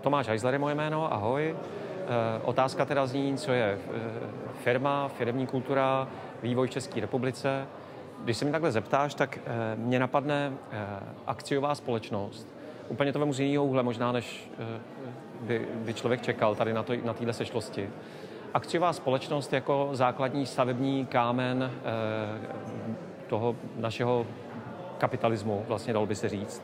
Tomáš Heisler je moje jméno, ahoj. Otázka teda zní, co je firma, firemní kultura, vývoj v České republice. Když se mi takhle zeptáš, tak mě napadne akciová společnost. Úplně to vemu z jiného úhle, možná než by člověk čekal tady na této sešlosti. Akciová společnost jako základní stavební kámen toho našeho kapitalismu, vlastně dalo by se říct.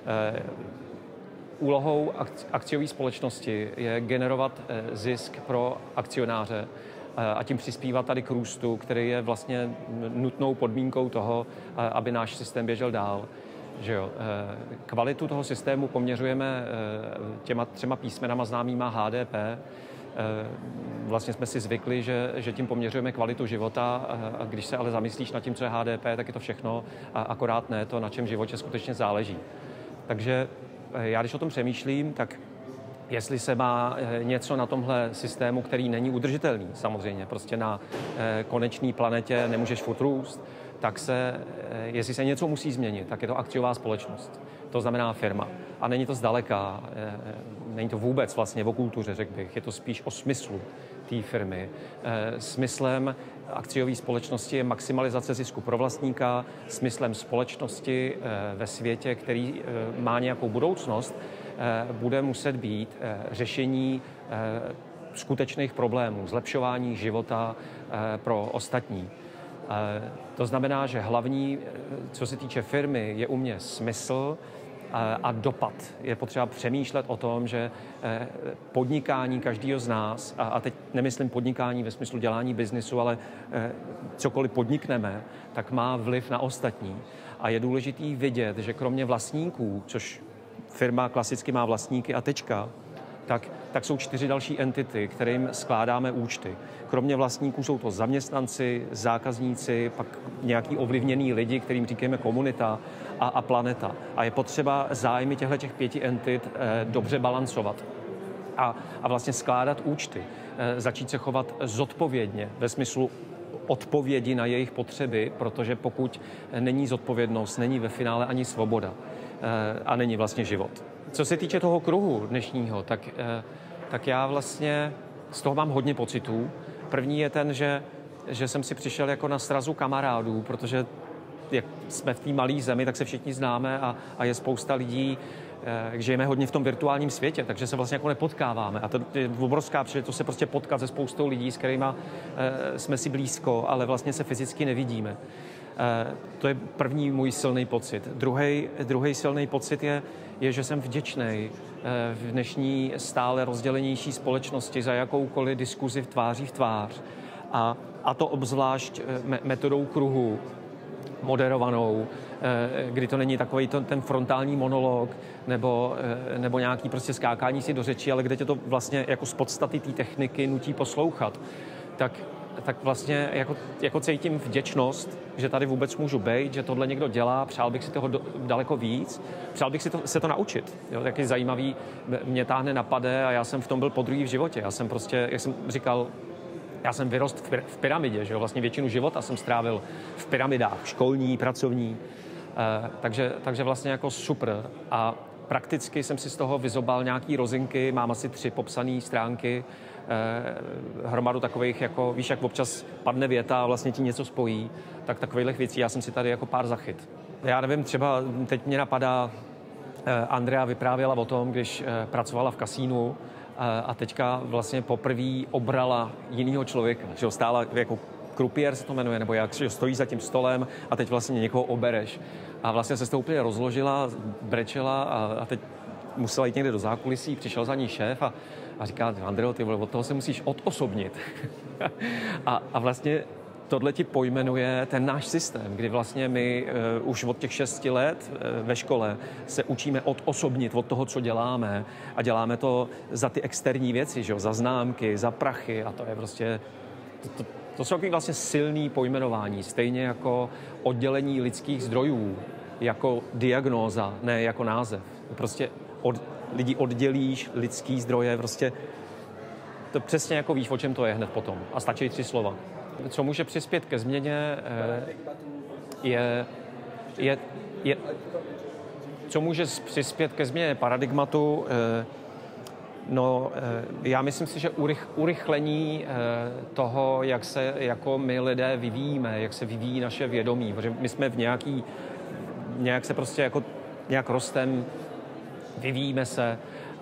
Úlohou akciové společnosti je generovat zisk pro akcionáře a tím přispívat tady k růstu, který je vlastně nutnou podmínkou toho, aby náš systém běžel dál. Že jo? Kvalitu toho systému poměřujeme těma 3 písmenama známýma HDP. Vlastně jsme si zvykli, že tím poměřujeme kvalitu života, a když se ale zamyslíš nad tím, co je HDP, tak je to všechno, a akorát ne to, na čem životě skutečně záleží. Takže já, když o tom přemýšlím, tak jestli se má něco na tomhle systému, který není udržitelný, samozřejmě, prostě na konečné planetě nemůžeš furt růst, tak jestli se něco musí změnit, tak je to akciová společnost. To znamená firma. A není to zdaleka, není to vůbec vlastně o kultuře, řekl bych. Je to spíš o smyslu té firmy. Smyslem akciové společnosti je maximalizace zisku pro vlastníka, smyslem společnosti ve světě, který má nějakou budoucnost, bude muset být řešení skutečných problémů, zlepšování života pro ostatní. To znamená, že hlavní, co se týče firmy, je u mě smysl a dopad. Je potřeba přemýšlet o tom, že podnikání každého z nás, a teď nemyslím podnikání ve smyslu dělání biznisu, ale cokoliv podnikneme, tak má vliv na ostatní. A je důležitý vidět, že kromě vlastníků, což firma klasicky má vlastníky a tečka, tak jsou 4 další entity, kterým skládáme účty. Kromě vlastníků jsou to zaměstnanci, zákazníci, pak nějaký ovlivněný lidi, kterým říkáme komunita a planeta. A je potřeba zájmy těchto 5 entit dobře balancovat a vlastně skládat účty. Začít se chovat zodpovědně ve smyslu odpovědi na jejich potřeby, protože pokud není zodpovědnost, není ve finále ani svoboda a není vlastně život. Co se týče toho kruhu dnešního, tak já vlastně z toho mám hodně pocitů. První je ten, že jsem si přišel jako na srazu kamarádů, protože jak jsme v té malé zemi, tak se všichni známe a je spousta lidí, žijeme hodně v tom virtuálním světě, takže se vlastně jako nepotkáváme. A to je obrovská příležitost se prostě potkat se spoustou lidí, s kterými jsme si blízko, ale vlastně se fyzicky nevidíme. To je první můj silný pocit. Druhý silný pocit je, že jsem vděčný v dnešní stále rozdělenější společnosti za jakoukoliv diskuzi tváří v tvář. A to obzvlášť metodou kruhu, moderovanou, kdy to není takový ten frontální monolog nebo nějaký prostě skákání si do řeči, ale kde tě to vlastně jako z podstaty té techniky nutí poslouchat. Tak vlastně jako cítím vděčnost, že tady vůbec můžu být, že tohle někdo dělá, přál bych si toho daleko víc, přál bych si se to naučit. Jo, taky zajímavý, mě táhne napade a já jsem v tom byl podruhý v životě. Já jsem prostě, jak jsem říkal, já jsem vyrost v pyramidě, že jo, vlastně většinu života jsem strávil v pyramidách, školní, pracovní, takže vlastně jako super. A prakticky jsem si z toho vyzobal nějaký rozinky, mám asi 3 popsané stránky, hromadu takových, jako víš, jak občas padne věta a vlastně ti něco spojí, tak takových věcí já jsem si tady jako pár zachyt. Já nevím, třeba teď mě napadá, Andrea vyprávěla o tom, když pracovala v kasínu a teďka vlastně poprvé obrala jinýho člověka, že stála jako krupiér se to jmenuje, nebo jak stojí za tím stolem a teď vlastně někoho obereš. A vlastně se s toho úplně rozložila, brečela a teď musela jít někde do zákulisí, přišel za ní šéf a říká, Andreo, ty vole, od toho se musíš odosobnit. a vlastně tohle ti pojmenuje ten náš systém, kdy vlastně my už od těch 6 let ve škole se učíme odosobnit od toho, co děláme a děláme to za ty externí věci, že jo? Za známky, za prachy a to je prostě... To jsou takový vlastně silný pojmenování, stejně jako oddělení lidských zdrojů, jako diagnóza, ne jako název. Prostě lidi oddělíš lidský zdroje, prostě to přesně jako víš, o čem to je hned potom. A stačí 3 slova. Co může přispět ke změně, co může přispět ke změně paradigmatu, No, já myslím si, že urychlení toho, jak se jako my lidé vyvíjíme, jak se vyvíjí naše vědomí, protože my jsme v nějak se prostě jako nějak rostem, vyvíjíme se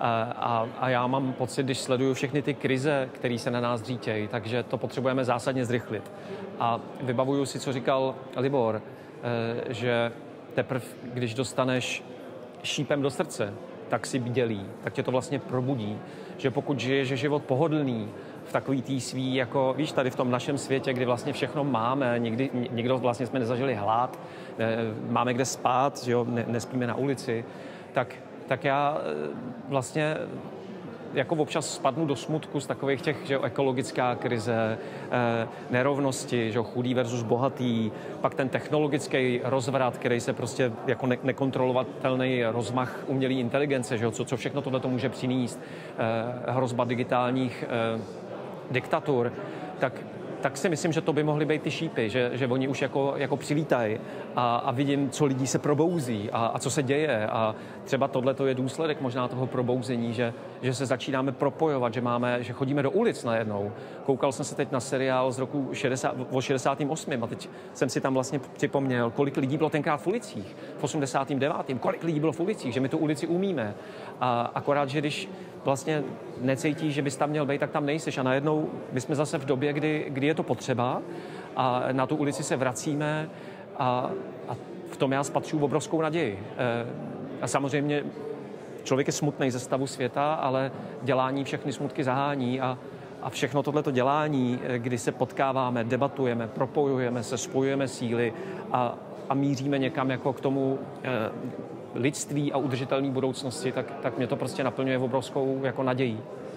a já mám pocit, když sleduju všechny ty krize, které se na nás dřítějí, takže to potřebujeme zásadně zrychlit. A vybavuju si, co říkal Libor, že teprve, když dostaneš šípem do srdce, tak si bdělí, tak tě to vlastně probudí, že pokud žiješ život pohodlný, v takový tý svý, jako víš, tady v tom našem světě, kdy vlastně všechno máme, nikdo vlastně jsme nezažili hlad, máme kde spát, že jo, nespíme na ulici, tak já vlastně jako občas spadnu do smutku z takových těch, že ekologická krize, nerovnosti, že chudý versus bohatý, pak ten technologický rozvrat, který se prostě jako nekontrolovatelný rozmach umělé inteligence, že co všechno tohle to může přinést, hrozba digitálních diktatur, tak si myslím, že to by mohly být ty šípy, že oni už jako přilítají a vidím, co lidí se probouzí a co se děje a třeba tohle je důsledek možná toho probouzení, že se začínáme propojovat, že chodíme do ulic najednou. Koukal jsem se teď na seriál z roku 68. a teď jsem si tam vlastně připomněl, kolik lidí bylo tenkrát v ulicích, v 89. kolik lidí bylo v ulicích, že my tu ulici umíme. A akorát, že když vlastně necítíš, že bys tam měl být, tak tam nejseš. A najednou my jsme zase v době, kdy je to potřeba a na tu ulici se vracíme a v tom já spatřuju obrovskou naději. A samozřejmě člověk je smutný ze stavu světa, ale dělání všechny smutky zahání a všechno tohleto dělání, kdy se potkáváme, debatujeme, propojujeme se, spojujeme síly a míříme někam jako k tomu lidství a udržitelné budoucnosti, tak mě to prostě naplňuje obrovskou jako nadějí.